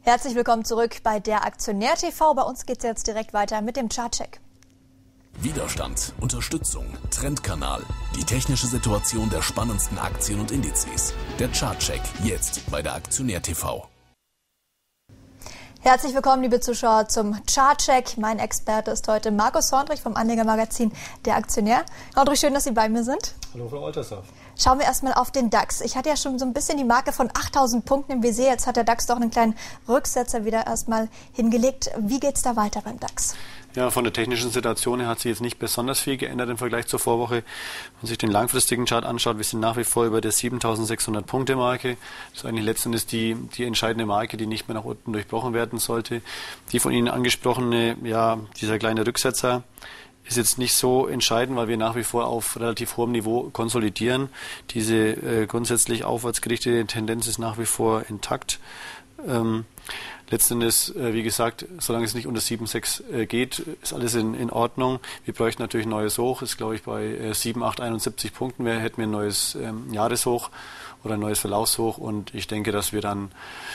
Herzlich willkommen zurück bei der Aktionär TV. Bei uns geht es jetzt direkt weiter mit dem Chartcheck. Widerstand, Unterstützung, Trendkanal, die technische Situation der spannendsten Aktien und Indizes. Der Chartcheck jetzt bei der Aktionär TV. Herzlich willkommen, liebe Zuschauer, zum Chartcheck. Mein Experte ist heute Markus Horndrich vom Anlegermagazin Der Aktionär. Horndrich, schön, dass Sie bei mir sind. Hallo, Frau Oltershoff. Schauen wir erstmal auf den DAX. Ich hatte ja schon so ein bisschen die Marke von 8.000 Punkten im Visier. Jetzt hat der DAX doch einen kleinen Rücksetzer wieder erstmal hingelegt. Wie geht es da weiter beim DAX? Ja, von der technischen Situation her hat sich jetzt nicht besonders viel geändert im Vergleich zur Vorwoche. Wenn man sich den langfristigen Chart anschaut, wir sind nach wie vor über der 7.600 Punkte Marke. Das ist eigentlich letztendlich die entscheidende Marke, die nicht mehr nach unten durchbrochen werden sollte. Die von Ihnen angesprochene, dieser kleine Rücksetzer ist jetzt nicht so entscheidend, weil wir nach wie vor auf relativ hohem Niveau konsolidieren. Diese grundsätzlich aufwärts gerichtete Tendenz ist nach wie vor intakt. Letztendlich, wie gesagt, solange es nicht unter 7,6 geht, ist alles in Ordnung. Wir bräuchten natürlich ein neues Hoch. Ist, glaube ich, bei 7,871 Punkten hätten wir ein neues Jahreshoch oder ein neues Verlaufshoch. Und ich denke, dass wir dann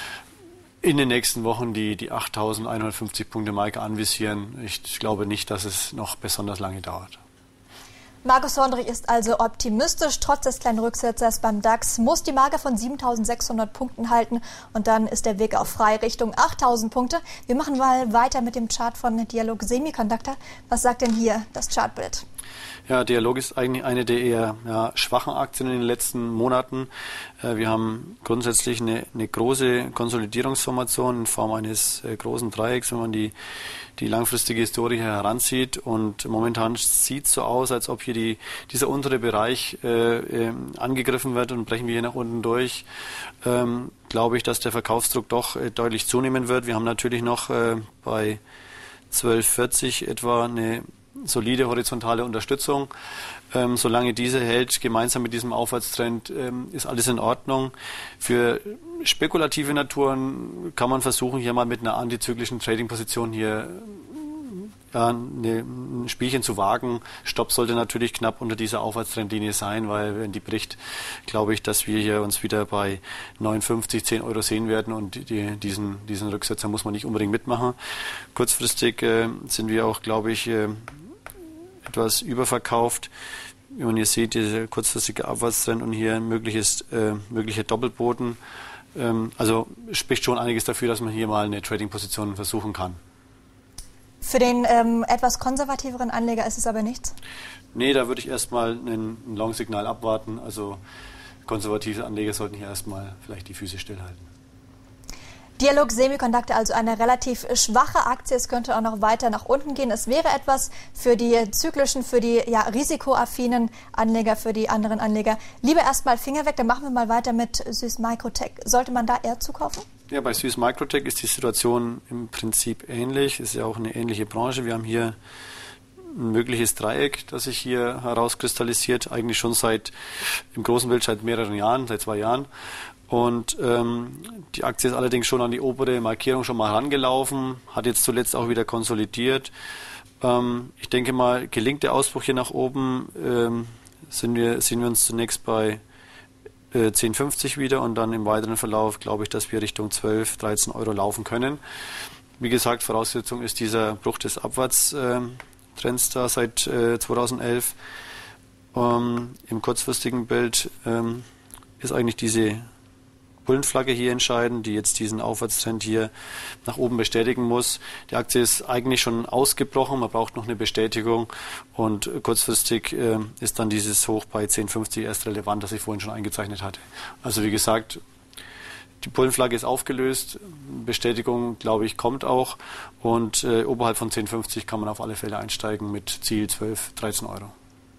in den nächsten Wochen die 8.150 Punkte Marke anvisieren. Ich glaube nicht, dass es noch besonders lange dauert. Markus Horndrich ist also optimistisch. Trotz des kleinen Rücksetzers beim DAX muss die Marke von 7.600 Punkten halten und dann ist der Weg auch frei Richtung 8.000 Punkte. Wir machen mal weiter mit dem Chart von Dialog Semiconductor. Was sagt denn hier das Chartbild? Ja, Dialog ist eigentlich eine der eher schwachen Aktien in den letzten Monaten. Wir haben grundsätzlich eine große Konsolidierungsformation in Form eines großen Dreiecks, wenn man die langfristige Historie heranzieht. Und momentan sieht es so aus, als ob hier dieser untere Bereich angegriffen wird und brechen wir hier nach unten durch. Glaube ich, dass der Verkaufsdruck doch deutlich zunehmen wird. Wir haben natürlich noch bei 12,40 etwa eine solide horizontale Unterstützung. Solange diese hält, gemeinsam mit diesem Aufwärtstrend, ist alles in Ordnung. Für spekulative Naturen kann man versuchen, hier mal mit einer antizyklischen Trading-Position hier ein Spielchen zu wagen. Stopp sollte natürlich knapp unter dieser Aufwärtstrendlinie sein, weil wenn die bricht, glaube ich, dass wir hier uns wieder bei 59, 10 Euro sehen werden und diesen Rücksetzer muss man nicht unbedingt mitmachen. Kurzfristig sind wir auch, glaube ich, etwas überverkauft. Wie man hier sieht, dieser kurzfristige Abwärtstrend und hier ein möglicher Doppelboden. Also spricht schon einiges dafür, dass man hier mal eine Trading-Position versuchen kann. Für den etwas konservativeren Anleger ist es aber nichts? Nee, da würde ich erstmal ein Long-Signal abwarten. Also konservative Anleger sollten hier erstmal vielleicht die Füße stillhalten. Dialog Semiconductor, also eine relativ schwache Aktie. Es könnte auch noch weiter nach unten gehen. Es wäre etwas für die zyklischen, für die risikoaffinen Anleger, für die anderen Anleger. Lieber erstmal Finger weg, dann machen wir mal weiter mit Süß Microtech. Sollte man da eher zukaufen? Ja, bei Süß Microtech ist die Situation im Prinzip ähnlich. Ist ja auch eine ähnliche Branche. Wir haben hier ein mögliches Dreieck, das sich hier herauskristallisiert, eigentlich schon im großen Bild seit mehreren Jahren, seit 2 Jahren. Und die Aktie ist allerdings schon an die obere Markierung schon mal herangelaufen, hat jetzt zuletzt auch wieder konsolidiert. Ich denke mal, gelingt der Ausbruch hier nach oben, sehen wir uns zunächst bei 10,50 wieder und dann im weiteren Verlauf glaube ich, dass wir Richtung 12, 13 Euro laufen können. Wie gesagt, Voraussetzung ist dieser Bruch des Abwärtstrends da seit 2011. Im kurzfristigen Bild ist eigentlich diese Bullenflagge hier entscheidend, die jetzt diesen Aufwärtstrend hier nach oben bestätigen muss. Die Aktie ist eigentlich schon ausgebrochen, man braucht noch eine Bestätigung und kurzfristig ist dann dieses Hoch bei 10,50 erst relevant, das ich vorhin schon eingezeichnet hatte. Also wie gesagt, die Bullenflagge ist aufgelöst, Bestätigung, glaube ich, kommt auch und oberhalb von 10,50 kann man auf alle Fälle einsteigen mit Ziel 12, 13 Euro.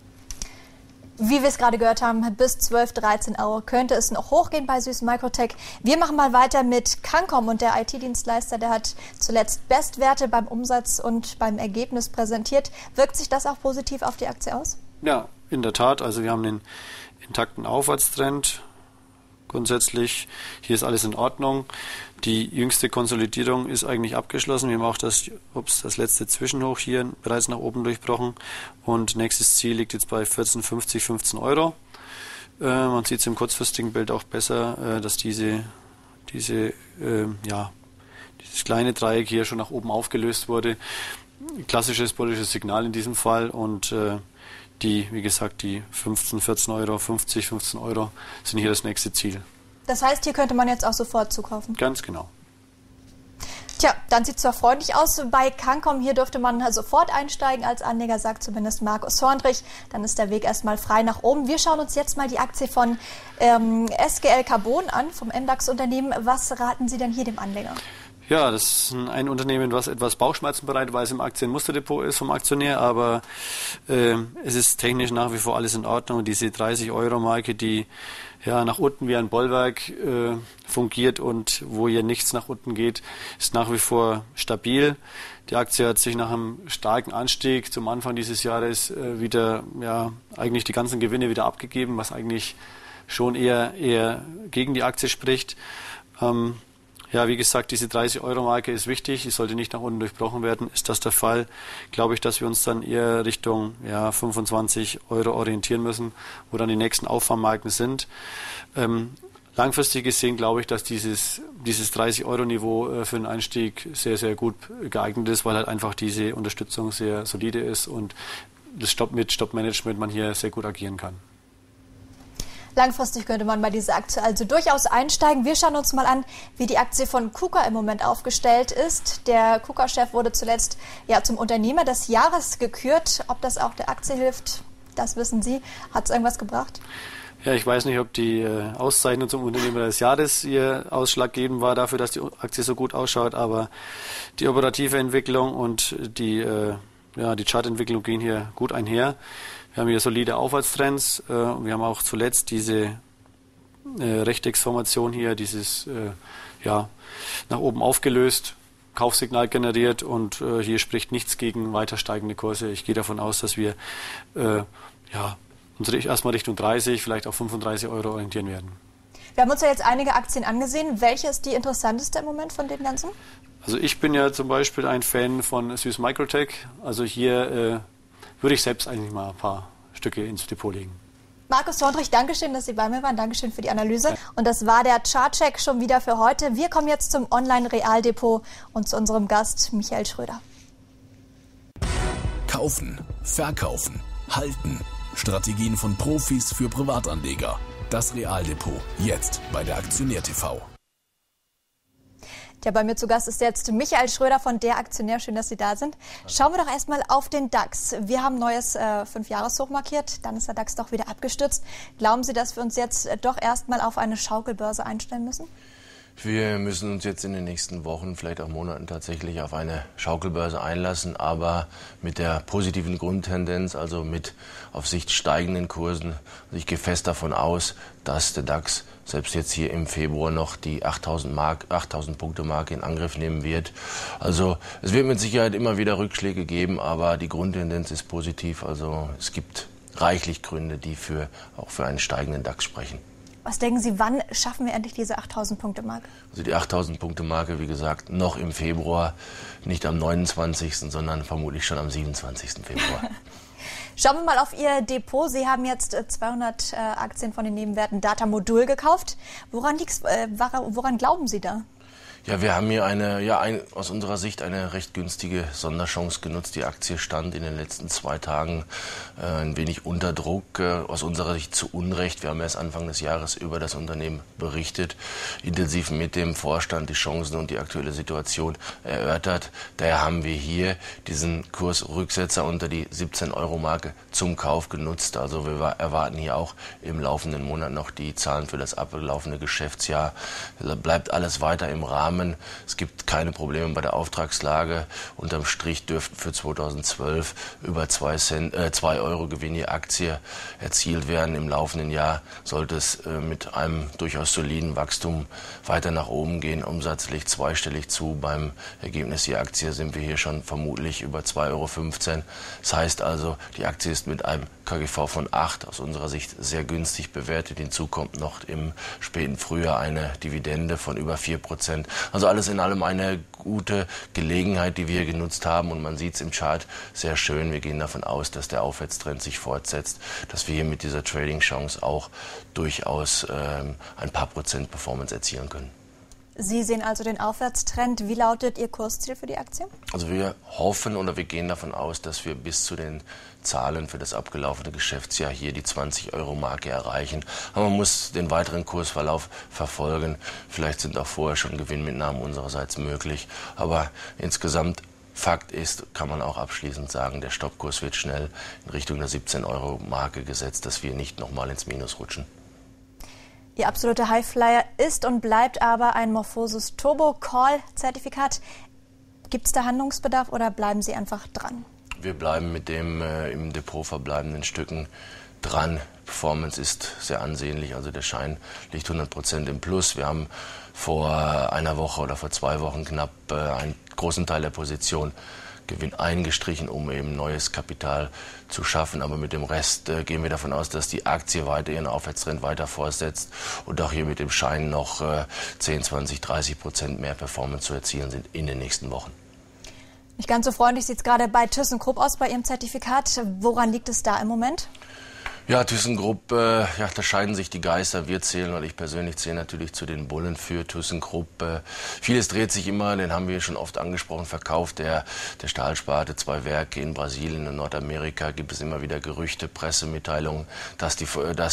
Wie wir es gerade gehört haben, bis 12, 13 Euro könnte es noch hochgehen bei Süß Microtech. Wir machen mal weiter mit Cancom und der IT-Dienstleister, der hat zuletzt Bestwerte beim Umsatz und beim Ergebnis präsentiert. Wirkt sich das auch positiv auf die Aktie aus? Ja, in der Tat. Also wir haben einen intakten Aufwärtstrend. Grundsätzlich, hier ist alles in Ordnung. Die jüngste Konsolidierung ist eigentlich abgeschlossen. Wir haben auch das letzte Zwischenhoch hier bereits nach oben durchbrochen. Und nächstes Ziel liegt jetzt bei 14,50, 15 Euro. Man sieht es im kurzfristigen Bild auch besser, dass diese dieses kleine Dreieck hier schon nach oben aufgelöst wurde. Klassisches politisches Signal in diesem Fall und wie gesagt, die 15, 14 Euro, 50, 15 Euro sind hier das nächste Ziel. Das heißt, hier könnte man jetzt auch sofort zukaufen? Ganz genau. Tja, dann sieht es doch freundlich aus. Bei Cancom hier dürfte man sofort einsteigen als Anleger, sagt zumindest Markus Horndrich. Dann ist der Weg erstmal frei nach oben. Wir schauen uns jetzt mal die Aktie von SGL Carbon an, vom MDAX-Unternehmen. Was raten Sie denn hier dem Anleger? Ja, das ist ein Unternehmen, was etwas Bauchschmerzen bereitet, weil es im Aktienmusterdepot ist vom Aktionär, aber es ist technisch nach wie vor alles in Ordnung. Diese 30-Euro-Marke, die ja nach unten wie ein Bollwerk fungiert und wo hier nichts nach unten geht, ist nach wie vor stabil. Die Aktie hat sich nach einem starken Anstieg zum Anfang dieses Jahres wieder, eigentlich die ganzen Gewinne wieder abgegeben, was eigentlich schon eher gegen die Aktie spricht. Wie gesagt, diese 30-Euro-Marke ist wichtig, die sollte nicht nach unten durchbrochen werden. Ist das der Fall, glaube ich, dass wir uns dann eher Richtung 25 Euro orientieren müssen, wo dann die nächsten Auffangmarken sind. Langfristig gesehen glaube ich, dass dieses 30-Euro-Niveau für den Einstieg sehr, sehr gut geeignet ist, weil halt einfach diese Unterstützung sehr solide ist und das Stop-Management man hier sehr gut agieren kann. Langfristig könnte man bei dieser Aktie also durchaus einsteigen. Wir schauen uns mal an, wie die Aktie von KUKA im Moment aufgestellt ist. Der KUKA-Chef wurde zuletzt zum Unternehmer des Jahres gekürt. Ob das auch der Aktie hilft, das wissen Sie. Hat es irgendwas gebracht? Ja, ich weiß nicht, ob die Auszeichnung zum Unternehmer des Jahres hier ausschlaggebend war dafür, dass die Aktie so gut ausschaut, aber die operative Entwicklung und die Chartentwicklung gehen hier gut einher. Wir haben hier solide Aufwärtstrends. Wir haben auch zuletzt diese Rechtecksformation hier, dieses nach oben aufgelöst, Kaufsignal generiert und hier spricht nichts gegen weiter steigende Kurse. Ich gehe davon aus, dass wir uns erstmal Richtung 30, vielleicht auch 35 Euro orientieren werden. Wir haben uns ja jetzt einige Aktien angesehen. Welche ist die interessanteste im Moment von den ganzen? Also ich bin ja zum Beispiel ein Fan von Süß Microtech. Also hier würde ich selbst eigentlich mal ein paar Stücke ins Depot legen. Markus Horndrich, Dankeschön, dass Sie bei mir waren. Dankeschön für die Analyse. Und das war der Chartcheck schon wieder für heute. Wir kommen jetzt zum Online-Realdepot und zu unserem Gast Michael Schröder. Kaufen, verkaufen, halten. Strategien von Profis für Privatanleger. Das Realdepot. Jetzt bei der Aktionär TV. Ja, bei mir zu Gast ist jetzt Michael Schröder von der Aktionär. Schön, dass Sie da sind. Schauen wir doch erstmal auf den DAX. Wir haben ein neues 5-Jahres-Hoch markiert. Dann ist der DAX doch wieder abgestürzt. Glauben Sie, dass wir uns jetzt doch erstmal auf eine Schaukelbörse einstellen müssen? Wir müssen uns jetzt in den nächsten Wochen, vielleicht auch Monaten tatsächlich auf eine Schaukelbörse einlassen, aber mit der positiven Grundtendenz, also mit auf Sicht steigenden Kursen. Also ich gehe fest davon aus, dass der DAX selbst jetzt hier im Februar noch die 8000 Punkte Marke in Angriff nehmen wird. Also es wird mit Sicherheit immer wieder Rückschläge geben, aber die Grundtendenz ist positiv. Also es gibt reichlich Gründe, die auch für einen steigenden DAX sprechen. Was denken Sie, wann schaffen wir endlich diese 8000-Punkte-Marke? Also die 8000-Punkte-Marke, wie gesagt, noch im Februar, nicht am 29., sondern vermutlich schon am 27. Februar. Schauen wir mal auf Ihr Depot. Sie haben jetzt 200 Aktien von den Nebenwerten Data Modul gekauft. Woran glauben Sie da? Ja, wir haben hier aus unserer Sicht eine recht günstige Sonderchance genutzt. Die Aktie stand in den letzten 2 Tagen ein wenig unter Druck, aus unserer Sicht zu Unrecht. Wir haben erst Anfang des Jahres über das Unternehmen berichtet, intensiv mit dem Vorstand die Chancen und die aktuelle Situation erörtert. Daher haben wir hier diesen Kursrücksetzer unter die 17-Euro-Marke zum Kauf genutzt. Also wir erwarten hier auch im laufenden Monat noch die Zahlen für das abgelaufene Geschäftsjahr. Da bleibt alles weiter im Rahmen. Es gibt keine Probleme bei der Auftragslage. Unterm Strich dürften für 2012 über 2 Euro Gewinn je Aktie erzielt werden. Im laufenden Jahr sollte es mit einem durchaus soliden Wachstum weiter nach oben gehen. Umsatz liegt zweistellig zu. Beim Ergebnis je Aktie sind wir hier schon vermutlich über 2,15 Euro. Das heißt also, die Aktie ist mit einem KGV von 8 aus unserer Sicht sehr günstig bewertet. Hinzu kommt noch im späten Frühjahr eine Dividende von über 4%. Also alles in allem eine gute Gelegenheit, die wir genutzt haben, und man sieht es im Chart sehr schön. Wir gehen davon aus, dass der Aufwärtstrend sich fortsetzt, dass wir hier mit dieser Trading-Chance auch durchaus ein paar Prozent Performance erzielen können. Sie sehen also den Aufwärtstrend. Wie lautet Ihr Kursziel für die Aktie? Also wir hoffen oder wir gehen davon aus, dass wir bis zu den Zahlen für das abgelaufene Geschäftsjahr hier die 20-Euro-Marke erreichen. Aber man muss den weiteren Kursverlauf verfolgen. Vielleicht sind auch vorher schon Gewinnmitnahmen unsererseits möglich. Aber insgesamt, Fakt ist, kann man auch abschließend sagen, der Stoppkurs wird schnell in Richtung der 17-Euro-Marke gesetzt, dass wir nicht nochmal ins Minus rutschen. Ihr absoluter Highflyer ist und bleibt aber ein MorphoSys Turbo Call Zertifikat. Gibt es da Handlungsbedarf oder bleiben Sie einfach dran? Wir bleiben mit dem im Depot verbleibenden Stücken dran. Performance ist sehr ansehnlich, also der Schein liegt 100% im Plus. Wir haben vor einer Woche oder vor 2 Wochen knapp einen großen Teil der Position Gewinn eingestrichen, um eben neues Kapital zu schaffen. Aber mit dem Rest gehen wir davon aus, dass die Aktie weiter ihren Aufwärtstrend weiter fortsetzt und auch hier mit dem Schein noch 10, 20, 30% mehr Performance zu erzielen sind in den nächsten Wochen. Nicht ganz so freundlich sieht es gerade bei ThyssenKrupp aus bei Ihrem Zertifikat. Woran liegt es da im Moment? Ja, ThyssenKrupp, da scheiden sich die Geister. Wir zählen, und ich persönlich zähle natürlich zu den Bullen für ThyssenKrupp. Vieles dreht sich immer, den haben wir schon oft angesprochen, Verkauf der Stahlsparte, 2 Werke in Brasilien und Nordamerika. Gibt es immer wieder Gerüchte, Pressemitteilungen, dass der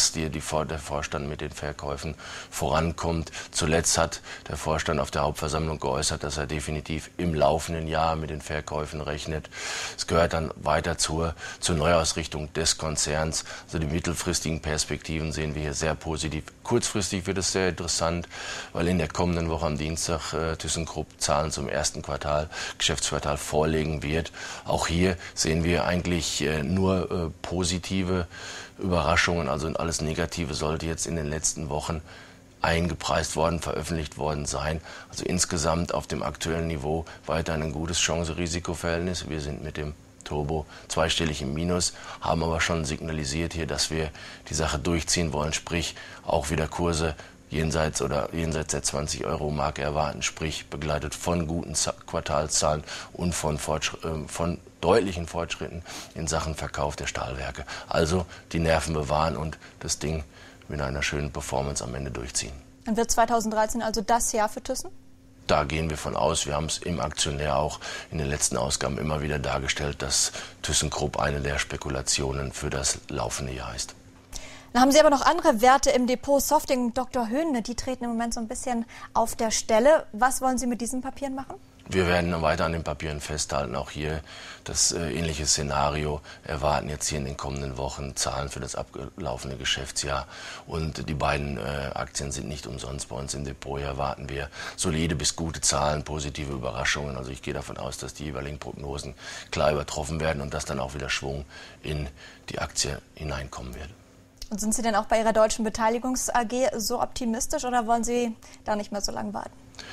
Vorstand mit den Verkäufen vorankommt. Zuletzt hat der Vorstand auf der Hauptversammlung geäußert, dass er definitiv im laufenden Jahr mit den Verkäufen rechnet. Es gehört dann weiter zur Neuausrichtung des Konzerns. Also die mittelfristigen Perspektiven sehen wir hier sehr positiv. Kurzfristig wird es sehr interessant, weil in der kommenden Woche am Dienstag ThyssenKrupp Zahlen zum ersten Geschäftsquartal vorlegen wird. Auch hier sehen wir eigentlich nur positive Überraschungen, also alles Negative sollte jetzt in den letzten Wochen eingepreist worden, veröffentlicht worden sein. Also insgesamt auf dem aktuellen Niveau weiter ein gutes Chance-Risiko-Verhältnis. Wir sind mit dem Turbo zweistellig im Minus, haben aber schon signalisiert hier, dass wir die Sache durchziehen wollen, sprich auch wieder Kurse jenseits der 20-Euro-Marke erwarten, sprich begleitet von guten Quartalszahlen und von deutlichen Fortschritten in Sachen Verkauf der Stahlwerke. Also die Nerven bewahren und das Ding mit einer schönen Performance am Ende durchziehen. Dann wird 2013 also das Jahr für Thyssen? Da gehen wir von aus. Wir haben es im Aktionär auch in den letzten Ausgaben immer wieder dargestellt, dass ThyssenKrupp eine der Spekulationen für das laufende Jahr ist. Dann haben Sie aber noch andere Werte im Depot, Softing und Dr. Höhne, die treten im Moment so ein bisschen auf der Stelle. Was wollen Sie mit diesen Papieren machen? Wir werden weiter an den Papieren festhalten. Auch hier das ähnliche Szenario erwarten jetzt hier in den kommenden Wochen Zahlen für das abgelaufene Geschäftsjahr. Und die beiden Aktien sind nicht umsonst bei uns im Depot. Hier erwarten wir solide bis gute Zahlen, positive Überraschungen. Also ich gehe davon aus, dass die jeweiligen Prognosen klar übertroffen werden und dass dann auch wieder Schwung in die Aktie hineinkommen wird. Und sind Sie denn auch bei Ihrer deutschen Beteiligungs AG so optimistisch oder wollen Sie da nicht mehr so lange warten?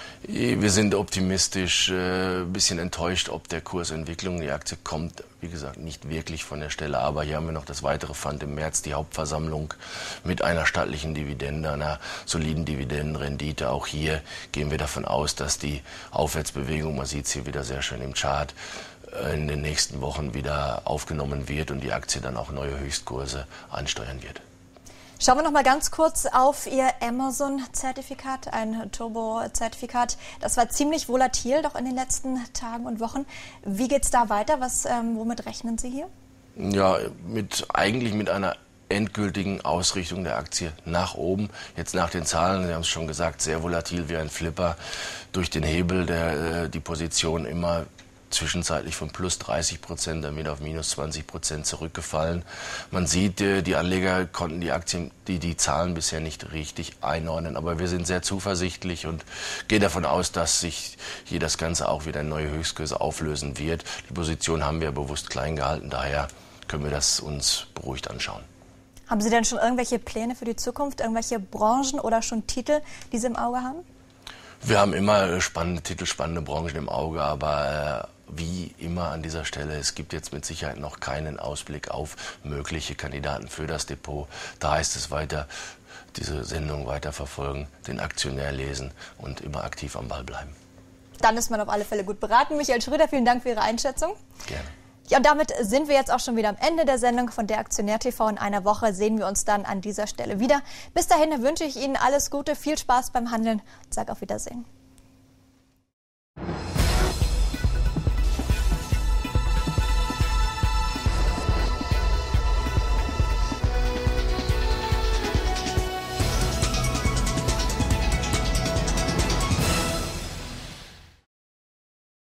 Wir sind optimistisch, ein bisschen enttäuscht ob der Kursentwicklung. Die Aktie kommt, wie gesagt, nicht wirklich von der Stelle. Aber hier haben wir noch das weitere Pfand im März, die Hauptversammlung mit einer stattlichen Dividende, einer soliden Dividendenrendite. Auch hier gehen wir davon aus, dass die Aufwärtsbewegung, man sieht es hier wieder sehr schön im Chart, in den nächsten Wochen wieder aufgenommen wird und die Aktie dann auch neue Höchstkurse ansteuern wird. Schauen wir noch mal ganz kurz auf Ihr Amazon-Zertifikat, ein Turbo-Zertifikat. Das war ziemlich volatil doch in den letzten Tagen und Wochen. Wie geht es da weiter? Womit rechnen Sie hier? Ja, eigentlich mit einer endgültigen Ausrichtung der Aktie nach oben. Jetzt nach den Zahlen, Sie haben es schon gesagt, sehr volatil wie ein Flipper. Durch den Hebel, der die Position immer zwischenzeitlich von plus 30%, dann wieder auf minus 20% zurückgefallen. Man sieht, die Anleger konnten die Aktien, die Zahlen bisher nicht richtig einordnen, aber wir sind sehr zuversichtlich und gehen davon aus, dass sich hier das Ganze auch wieder in neue Höchstkurse auflösen wird. Die Position haben wir bewusst klein gehalten, daher können wir das uns beruhigt anschauen. Haben Sie denn schon irgendwelche Pläne für die Zukunft, irgendwelche Branchen oder schon Titel, die Sie im Auge haben? Wir haben immer spannende Titel, spannende Branchen im Auge, aber wie immer an dieser Stelle, es gibt jetzt mit Sicherheit noch keinen Ausblick auf mögliche Kandidaten für das Depot. Da heißt es weiter, diese Sendung weiter verfolgen, den Aktionär lesen und immer aktiv am Ball bleiben. Dann ist man auf alle Fälle gut beraten. Michael Schröder, vielen Dank für Ihre Einschätzung. Gerne. Ja, und damit sind wir jetzt auch schon wieder am Ende der Sendung von der Aktionär TV. In einer Woche sehen wir uns dann an dieser Stelle wieder. Bis dahin wünsche ich Ihnen alles Gute, viel Spaß beim Handeln und sage auf Wiedersehen.